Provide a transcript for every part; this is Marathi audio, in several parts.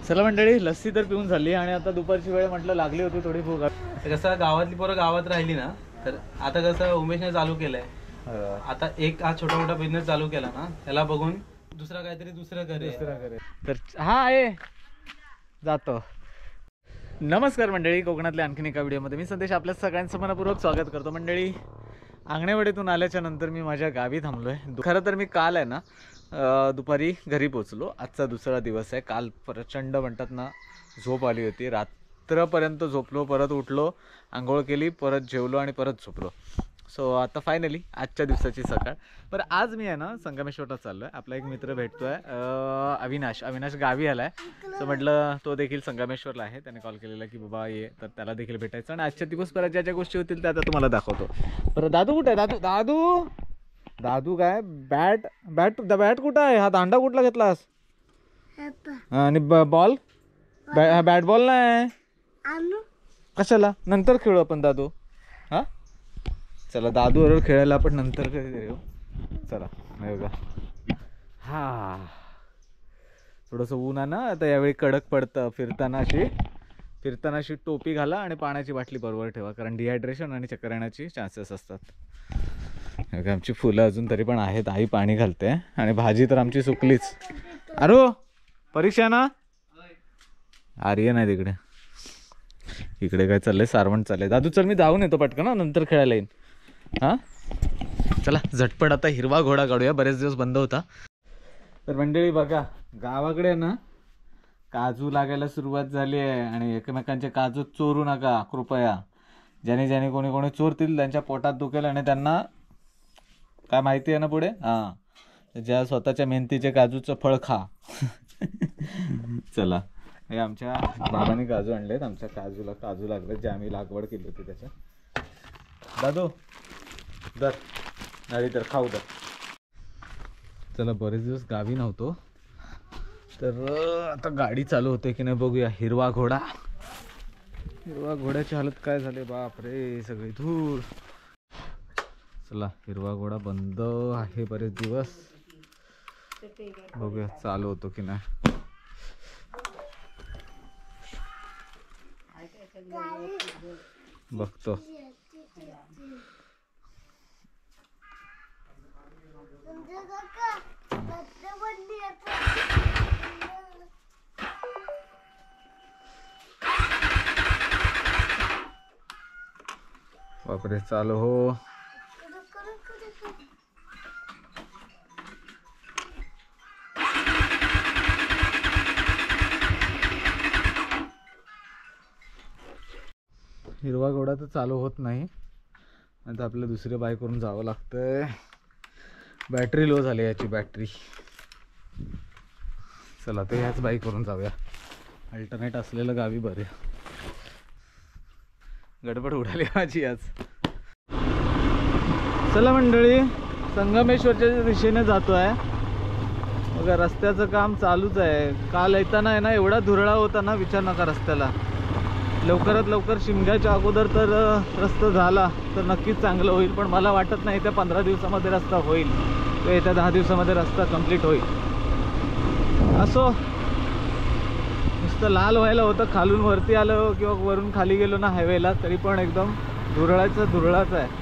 चला मंडळी, लस्सी तर पिऊन झाली आणि आता दुपारची वेळ म्हटलं लागली होती थोडी भूक. कसं गावातली पोरं गावात राहिली ना, तर आता कसं उमेशने चालू केलंय, आता एक हा छोटा मोठा बिझनेस चालू केला ना, त्याला बघून दुसरा काहीतरी दुसरं करे. तर हा आहे जातो. नमस्कार मंडळी, कोकणातल्या आणखीन एका व्हिडिओमध्ये मी संदेश आपल्या सगळ्यांचं मनपूर्वक स्वागत करतो. मंडळी, आंगणेवाडीतून आल्याच्या नंतर मी माझ्या गावी थांबलोय. खरं तर मी काल आहे ना दुपारी घरी पोचलो. आजचा दुसरा दिवस आहे. काल प्रचंड म्हणतात ना झोप आली होती, रात्रपर्यंत झोपलो, परत उठलो, आंघोळ केली, परत जेवलो आणि परत झोपलो. सो आता फायनली आजच्या दिवसाची सकाळ. बरं, आज मी आहे ना संगमेश्वरला चाललो आहे. आपला एक मित्र भेटतो आहे, अविनाश गावी आला आहे. सो म्हटलं तो देखील संगमेश्वरला आहे. त्याने कॉल केलेला की बाबा ये, तर त्याला देखील भेटायचं आणि आजच्या दिवस परत ज्या ज्या गोष्टी होतील त्या आता तुम्हाला दाखवतो. बरं, दादू कुठे आहे? दादू काय बॅट कुठं आहे? हा दांडा कुठला घेतलास? आणि बॉल? बॅट बॉल नाही कशाला? नंतर खेळू आपण दादू. हा चला, दादू बरोबर खेळायला आपण नंतर येऊ. चला बघा, हा थोडंसं ऊन आहे ना आता यावेळी, कडक पडतं. फिरताना अशी टोपी घाला आणि पाण्याची बाटली बरोबर ठेवा, कारण डिहायड्रेशन आणि चक्कर येण्याची चान्सेस असतात. आमची फुलं अजून तरी पण आहेत, आई पाणी घालते. आणि भाजी तर आमची सुकलीच. अरे परीक्षा ना, आर्य नाही तिकडे, इकडे काय चाललंय? सारवण चाललंय. दादू चल, मी जाऊन येतो पटकन, नंतर खेळायला येईन. हां चला झटपट आता हिरवा घोडा काढूया, बरेच दिवस बंद होता. तर मंडळी बघा, गावाकडे ना काजू लागायला सुरुवात झाली आहे आणि एकमेकांचे काजू चोरू नका कृपया. ज्याने कोणी चोरतील त्यांच्या पोटात दुखेल आणि त्यांना काय माहिती आहे ना पुढे. हां, ज्या स्वतःच्या मेहनतीचे काजूचं फळ खा. चला, हे आमच्या बाबांनी काजू आणलेत. आमच्या काजू लागलेत, जे आम्ही लागवड केली होती त्याच्या. दादू दर नाही तर खाऊ दर. चला, बरेच दिवस गावी नव्हतो, तर आता गाडी चालू होते की नाही बघूया. हिरवा घोड्याची हालत काय झाली, बाप रे, सगळी धूळ. चला, हिरवा घोडा बंद आहे बरेच दिवस, बघूया चालू होतो की नाही. बघतो. बापरे, चालू हो. हिरवा घोडा तर चालू होत नाही. आता आपल्याला दुसरे बाय करून जावं लागतंय. बॅटरी लो झाली याची बॅटरी. चला, ते ह्याच बाईक करून जाऊया. अल्टरनेट असलेलं गावी बरे. गडबड उडाली माझी आज. चला मंडळी, संगमेश्वरच्या दिशेने जातो आहे. बघा, रस्त्याचं काम चालूच आहे. काल येताना आहे ना एवढा धुरळा होता ना, विचार नका रस्त्याला. लवकरात लवकर शिमग्याच्या अगोदर तर रस्ता झाला तर नक्कीच चांगलं होईल, पण मला वाटत नाही त्या 15 दिवसामध्ये रस्ता होईल किंवा येत्या 10 दिवसामध्ये रस्ता कंप्लीट होईल. असो, नुसतं लाल व्हायला होतं. खालून वरती आलं किंवा वरून खाली गेलो ना हायवेला, तरी पण एकदम धुरळाच आहे.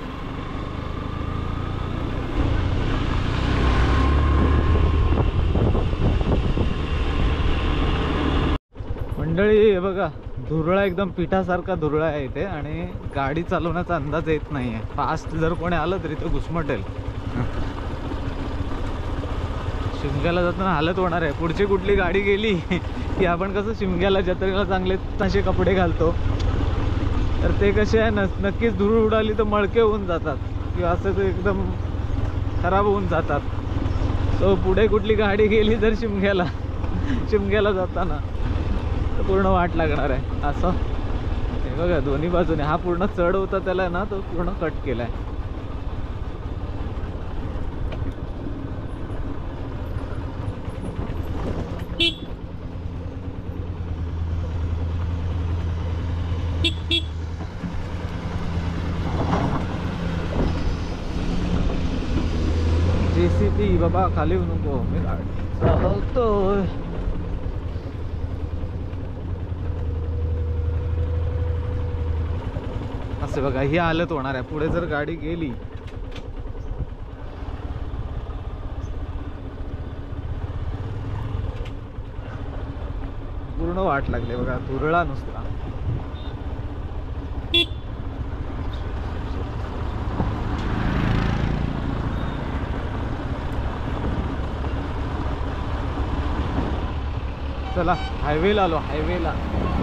मंडळी हे बघा, धुरळा एकदम पिठासारखा धुरळा आहे इथे आणि गाडी चालवण्याचा अंदाज येत नाही आहे. फास्ट जर कोणी आलं तरी तो घुसमटेल. शिमग्याला जाताना हालत होणार आहे. पुढची कुठली गाडी गेली की आपण कसं शिमग्याला जत्रेला चांगले तसे कपडे घालतो, तर ते कसे आहे नक्कीच धूळ उडाली तर मळके होऊन जातात किंवा असं ते एकदम खराब होऊन जातात. तो पुढे कुठली गाडी गेली जर शिमग्याला जाताना तर पूर्ण वाट लागणार आहे. असं हे बघा, दोन्ही बाजूने हा पूर्ण चढ होता त्याला ना, तो पूर्ण कट केलाय. JCB बाबा, खाली होऊ नको, मी गाडी चालवतोय. आहे बघा, ही हालत होणार आहे पुढे जर गाडी गेली. पूर्ण वाट लागली बघा, तुरळा नुसता. चला हायवेला आलो, हायवेला.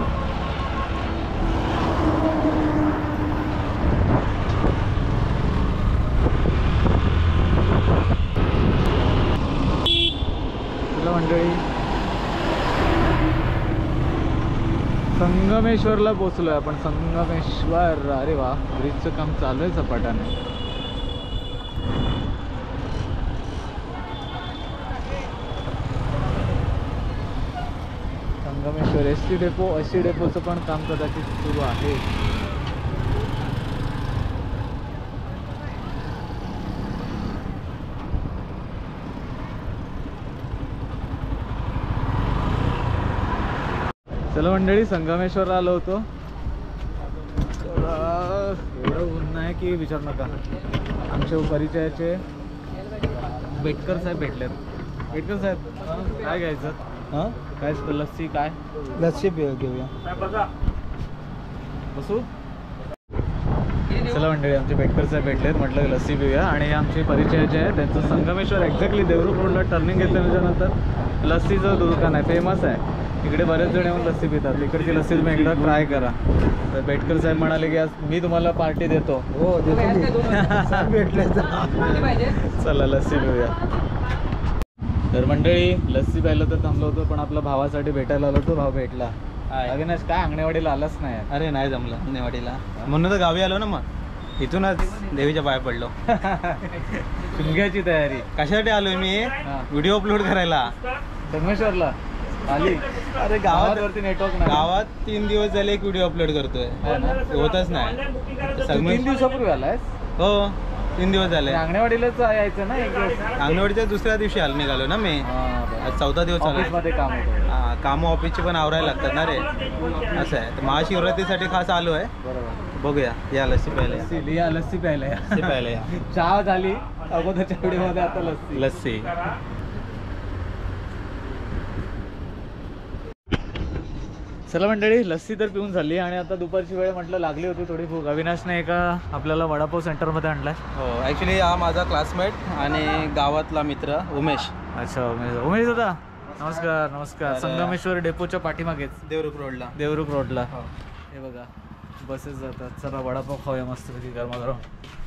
चला मंडळी, संगमेश्वरला पोचलोय आपण. संगमेश्वर, अरे वा, ब्रिजचं काम चालू आहे झपाट्याने. संगमेश्वर एस टी डेपोचं पण काम कदाचित सुरू आहे. चला मंडळी, संगमेश्वरला आलो होतो. एवढं ऊन नाही की विचार नका. आमच्या परिचयाचे बेटकर साहेब भेटलेत. बेटकर साहेब, काय घ्यायचं? हां, काय लस्सी? काय लस्सी घेऊया. बसू. चला मंडळी, आमचे बेटकर साहेब भेटलेत, म्हटलं लस्सी पिऊया. आणि आमचे परिचयाचे आहे, त्यांचं संगमेश्वर एक्झॅक्टली देवरुख रोडला टर्निंग घेतल्यानंतर लस्सीचं दुकान आहे, फेमस आहे. इकडे बरेच जण येऊन लस्सी पितात. इकडची लस्सी तुम्ही एकदा ट्राय करा. तर बेटकर साहेब म्हणाले की आज मी तुम्हाला पार्टी देतो. हो, भेटले. चला लस्सी पिऊया. तर मंडळी, लस्सी प्यायला तर थांबलो होतो, पण आपल्या भावासाठी भेटायला आलो होतो. भाव भेटला. अविनाश, काय अंगणेवाडीला आलाच नाही? अरे नाही जमलं अंगणेवाडीला, म्हणून तर गावी आलो ना. मग इथूनच देवीच्या पाया पडलो. शिमग्याची तयारी कशासाठी आलोय मी? व्हिडिओ अपलोड करायला. संगमेश्वरला आली? अरे गावावरती नेटवर्क नाही. गावात 3 दिवस झाले एक व्हिडिओ अपलोड करतोय, होतच नाही. 3 दिवसापूर्वी आलाय? हो, 3 दिवस झाले. अंगणेवाडीलाच यायचं ना एक दिवस. अंगणवाडीच्या दुसऱ्या दिवशी निघालो ना मी. आज 4था दिवस ऑफिसमध्ये काम होतं. कामं ऑफिसची पण आवरायला लागतात ना रे, असं आहे. तर महाशिवरात्रीसाठी खास आलो आहे. बरोबर. बघूया, या लस्सी प्यायला. लस्सी प्यायला या. लस्सी प्यायला या. चहा झाली अगोदरच्या व्हिडिओमध्ये, आता लस्सी. लस्सी. चला मंडळी, लस्सी तर पिऊन झाली आणि आता दुपारची वेळ म्हटलं लागली होती थोडी भूक. अविनाशने एका आपल्याला वडापाव सेंटरमध्ये आणलाय. हो, ॲक्च्युली हा माझा क्लासमेट आणि गावातला मित्र उमेश. अच्छा, उमेश दादा, नमस्कार. नमस्कार. संगमेश्वर डेपोच्या पाठीमागेच, देवरुख रोडला. हे बघा, बसेस जातात. चला वडापाव खाऊया मस्त पैकी गरमागरम.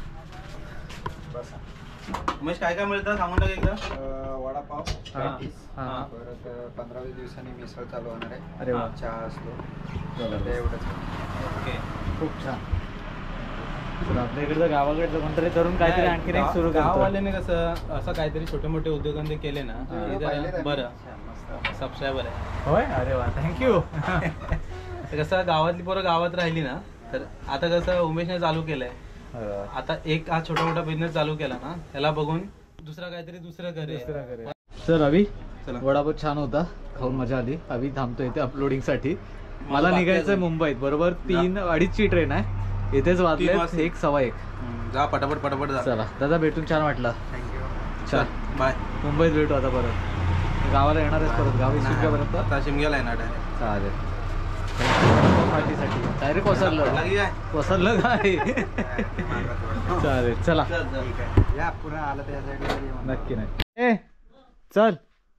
उमेश, काय काय मिळतं सांगून टाक एकदा. वडापाव, पॅटीस, हां. परत 15-20 दिवसांनी मिसळ चालू होणार आहे. अरे वा. चहा असतो. ते एवढंच. ओके, खूप छान. तर आपल्या इकडचं गावाकडचं कोणतरी तरुण काहीतरी आणखी एक सुरू करतो. गाववाल्याने कसं असं काहीतरी छोटे मोठे उद्योगधंदे केले ना, हे जरा बरं. सबस्क्रायबर आहे. होय, अरे वा, थँक्यू. कसं गावातली पोरं गावात राहिली ना, तर आता कसं उमेशने चालू केलंय. आता एक हा छोटा मोठा बिझनेस चालू केला ना, त्याला बघून दुसरं करे. सर रवी, चला. वडापाव छान होता, खाऊन मजा आली. अभि थांबतो इथे अपलोडिंग साठी. मला निघायचंय मुंबईत. बरोबर 3:30ची ट्रेन आहे. इथेच वाजले 1:15. जा पटापट जा. चला दादा, भेटून छान वाटलं. थँक्यू. चल बाय. मुंबईत भेटू आता परत. गावाला येणार आहेस परत? गावी शिमग्यापर्यंत? आता शिमग्याला येणार डायरेक्ट. चालेल. पार्टीसाठी डायरेक्ट कोसरलं काय? चालेल, चला. या पुन्हा आलं त्या साईडला. नक्की नाही. ए चल.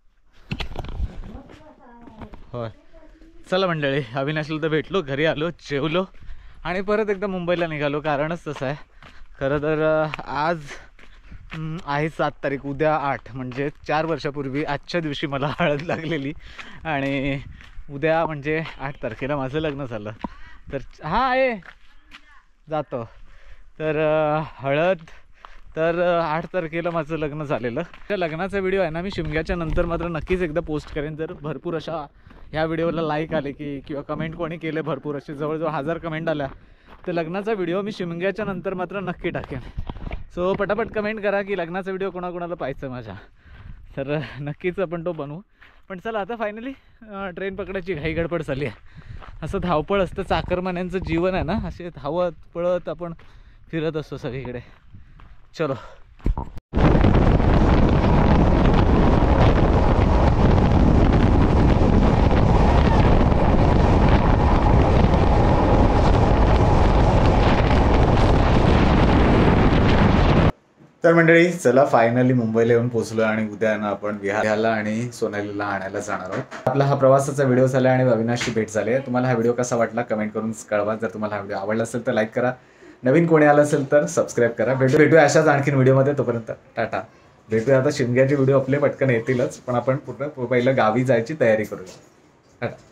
होय, चला मंडळी, अविनाशला तर भेटलो, घरी आलो, जेवलो आणि परत एकदा मुंबईला निघालो. कारणच तसं आहे खरं तर. आज आहे 7 तारीख, उद्या 8, म्हणजे 4 वर्षापूर्वी आजच्या दिवशी मला हळद लागलेली. आणि उद्या म्हणजे 8 तारखेला माझं लग्न झालं. तर हा आहे जातो. तर हळद तर 8 तारखेला माझं लग्न झालेलं. त्या लग्नाचा व्हिडिओ आहे ना, मी शिमग्याच्या नंतर मात्र नक्कीच एकदा पोस्ट करेन. जर भरपूर अशा ह्या व्हिडिओला लाईक आले की किंवा कमेंट कोणी केले, भरपूर असे जवळजवळ 1000 कमेंट आल्या, तर लग्नाचा व्हिडिओ मी शिमग्याच्या नंतर मात्र नक्की टाकेन. सो पटापट कमेंट करा की लग्नाचा व्हिडिओ कोणाकोणाला पाहायचं माझ्या, तर नक्कीच आपण तो बनवू. पण चला आता फायनली ट्रेन पकडायची घाई गडबड झाली आहे. असं धावपळ असतं, चाकरमान्यांचं जीवन आहे ना, असे धावत पळत आपण फिरत असतो सगळीकडे. चलो. तर मंडळी चला, फायनली मुंबईला येऊन पोहोचलो आणि उद्या ना आपण विहारला आणि सोनालीला आणायला जाणार आहोत. आपला हा प्रवासाचा व्हिडिओ झाला आणि अविनाशची भेट झाली. तुम्हाला हा व्हिडिओ कसा वाटला कमेंट करून कळवा. जर तुम्हाला हा व्हिडिओ आवडला असेल तर लाईक करा, नवीन कोणी आलं असेल तर सबस्क्राईब करा. भेटूया अशाच आणखीन व्हिडिओमध्ये. तोपर्यंत टाटा. भेटूया. आता शिमग्याचे व्हिडिओ आपले पटकन येतीलच, पण आपण पूर्ण पहिलं गावी जायची तयारी करूया. टाटा.